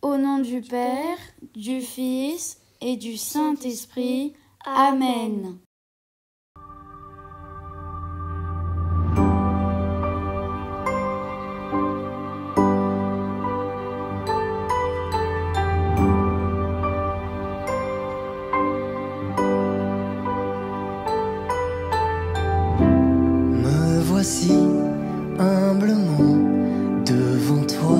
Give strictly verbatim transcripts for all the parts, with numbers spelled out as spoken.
Au nom du Père, du Fils et du Saint-Esprit. Amen. Me voici humblement devant toi,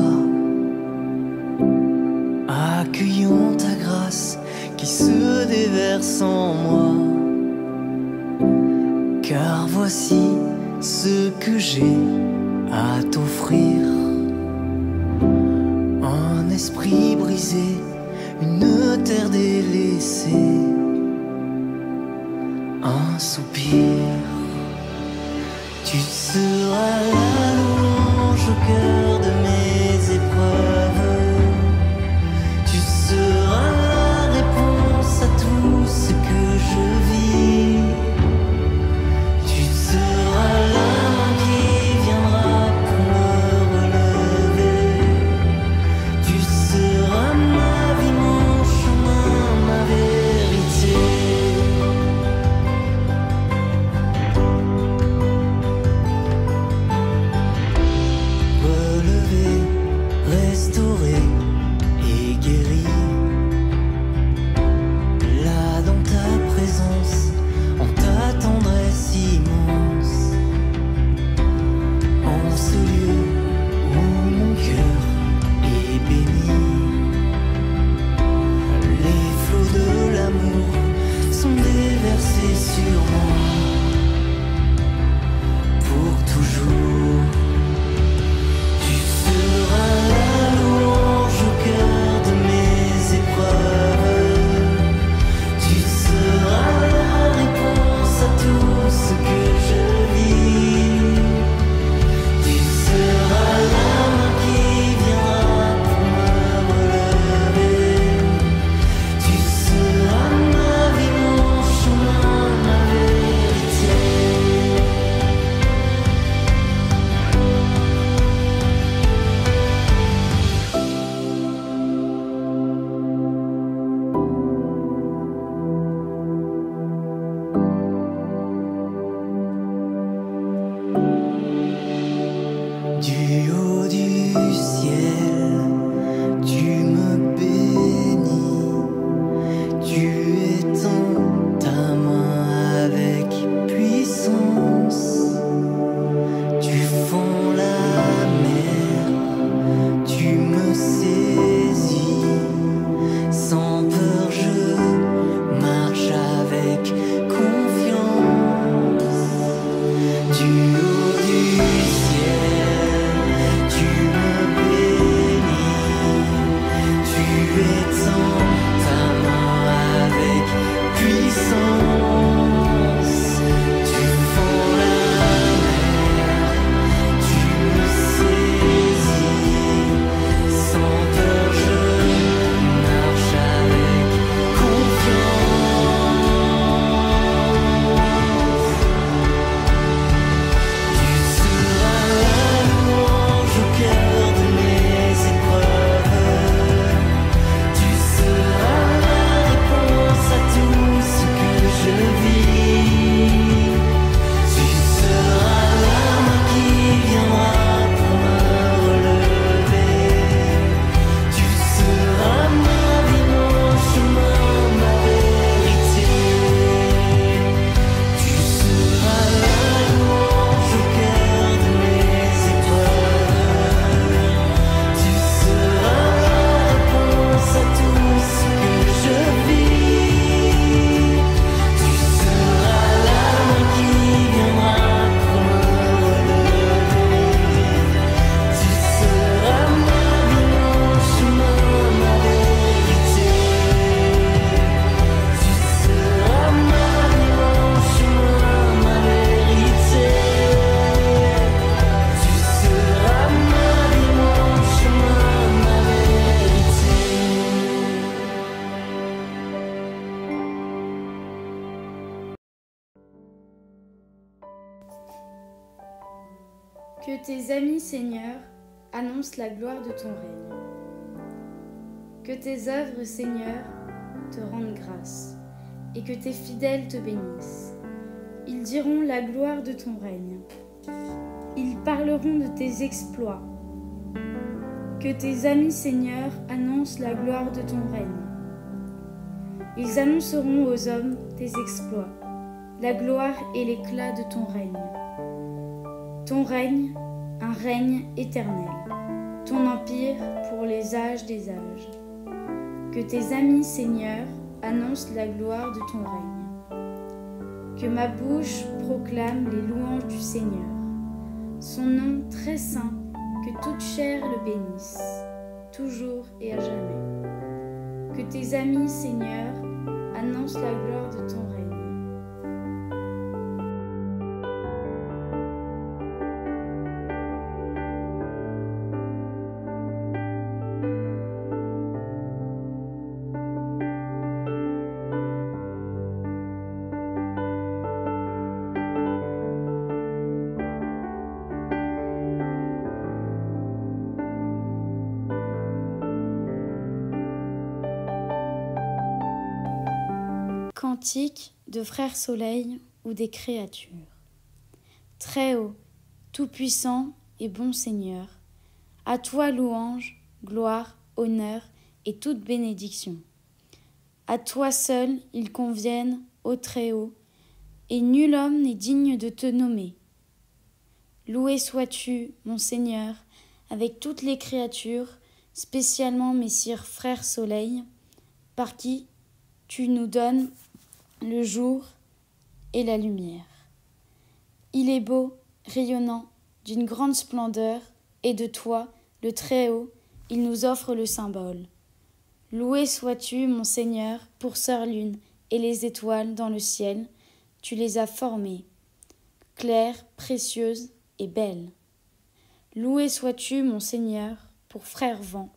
accueillant ta grâce qui se déverse en moi. Car voici ce que j'ai à t'offrir: un esprit brisé, une terre délaissée, un soupir. Tu seras la louange au cœur de mes épreuves. Tu seras la réponse à tout ce que je vis. Tu seras la main qui viendra pour me relever. Tu seras ma vie, mon chemin, ma vérité. Restauré et guéri, là dans ta présence, en ta tendresse immense, en ce lieu où mon cœur est béni. Les flots de l'amour sont déversés sur moi pour toujours. Du haut du ciel, tu me bénis, tu étends ta main avec puissance, tu fonds la mer, tu me saisis, sans peur je marche avec confiance. Du haut du ciel, tu me bénis, tu étends ta main avec puissance, tu fonds la mer, tu me saisis, sans peur je marche avec confiance. Tu seras la louange au cœur de mes épreuves. Tu seras la réponse à tout ce que je vis. Tu seras la main qui viendra pour me relever. Tu seras ma vie, mon chemin, ma vérité. Tu seras la louange au cœur de mes épreuves. Tu seras la réponse à tout ce que je vis. Tu seras la main qui viendra pour me relever. Tu seras ma vie, mon chemin, ma vérité. Tu seras ma vie, mon chemin, ma vérité. Tu seras ma vie, mon chemin, ma vérité. Que tes amis, Seigneur, annoncent la gloire de ton règne. Que tes œuvres, Seigneur, te rendent grâce, et que tes fidèles te bénissent. Ils diront la gloire de ton règne. Ils parleront de tes exploits. Que tes amis, Seigneur, annoncent la gloire de ton règne. Ils annonceront aux hommes tes exploits, la gloire et l'éclat de ton règne. Ton règne, un règne éternel, ton empire pour les âges des âges. Que tes amis, Seigneur, annoncent la gloire de ton règne. Que ma bouche proclame les louanges du Seigneur, son nom très saint, que toute chair le bénisse, toujours et à jamais. Que tes amis, Seigneur, annoncent la gloire de ton règne. Cantique de Frère Soleil ou des créatures. Très haut, tout-puissant et bon Seigneur, à toi louange, gloire, honneur et toute bénédiction. À toi seul ils conviennent, ô Très-Haut, et nul homme n'est digne de te nommer. Loué sois-tu, mon Seigneur, avec toutes les créatures, spécialement Messire Frère Soleil, par qui tu nous donnes le jour et la lumière. Il est beau, rayonnant, d'une grande splendeur, et de toi, le Très-Haut, il nous offre le symbole. Loué sois-tu, mon Seigneur, pour Sœur Lune et les étoiles dans le ciel, tu les as formées, claires, précieuses et belles. Loué sois-tu, mon Seigneur, pour Frère Vent,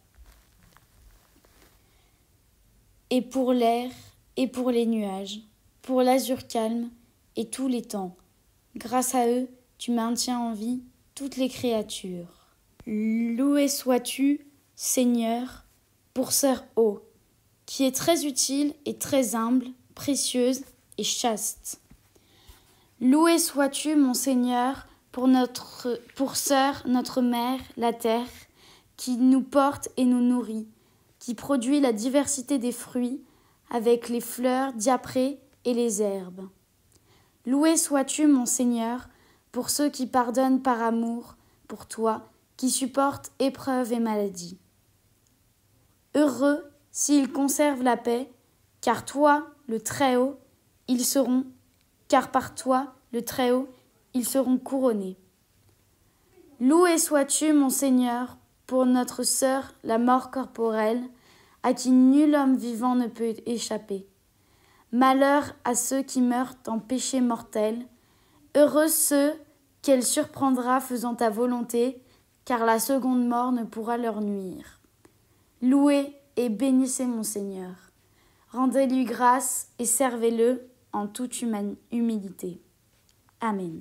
et pour l'air et pour les nuages, pour l'azur calme et tous les temps. Grâce à eux, tu maintiens en vie toutes les créatures. Loué sois-tu, Seigneur, pour Sœur Eau, qui est très utile et très humble, précieuse et chaste. Loué sois-tu, mon Seigneur, pour, notre, pour Sœur, notre Mère, la Terre, qui nous porte et nous nourrit, qui produit la diversité des fruits, avec les fleurs diaprées et les herbes. Loué sois-tu, mon Seigneur, pour ceux qui pardonnent par amour, pour toi, qui supportent épreuves et maladies. Heureux s'ils conservent la paix, car toi, le Très-Haut, ils seront, car par toi, le Très-Haut, ils seront couronnés. Loué sois-tu, mon Seigneur, pour notre sœur, la mort corporelle, à qui nul homme vivant ne peut échapper. Malheur à ceux qui meurent en péché mortel, heureux ceux qu'elle surprendra faisant ta volonté, car la seconde mort ne pourra leur nuire. Louez et bénissez mon Seigneur. Rendez-lui grâce et servez-le en toute humilité. Amen.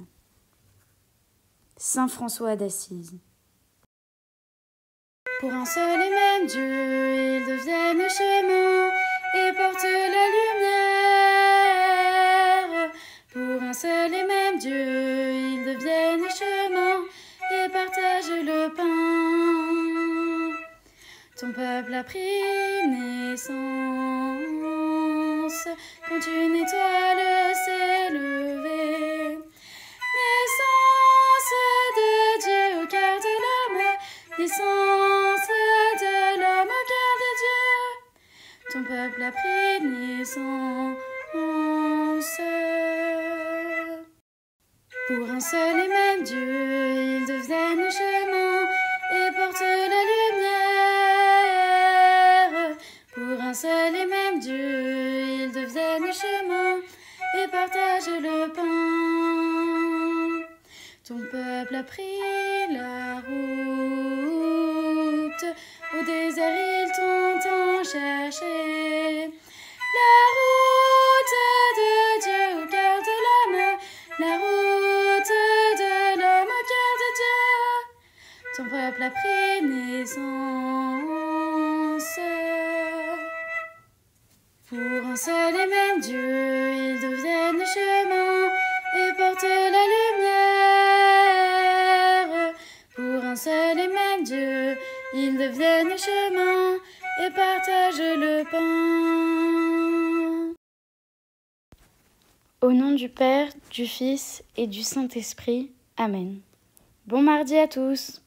Saint François d'Assise. Pour un seul et même Dieu, ils deviennent le chemin et portent la lumière. Pour un seul et même Dieu, ils deviennent le chemin et partagent le pain. Ton peuple a pris naissance quand une étoile s'est levée. Naissance de Dieu au cœur de l'homme, naissance de l'homme au cœur de Dieu. Ton peuple a pris naissance. Pour un seul et même Dieu, ils deviennent le chemin et portent la lumière. Pour un seul et même Dieu, ils deviennent le chemin et partagent le pain. Ton peuple a pris la route, au désert ils t'ont tant cherché. La route de Dieu au cœur de l'homme, la route de l'homme au cœur de Dieu. Ton peuple a pris naissance. seul et même Dieu, ils deviennent chemin et portent la lumière. Pour un seul et même Dieu, ils deviennent chemin et partagent le pain. Au nom du Père, du Fils et du Saint-Esprit. Amen. Bon mardi à tous.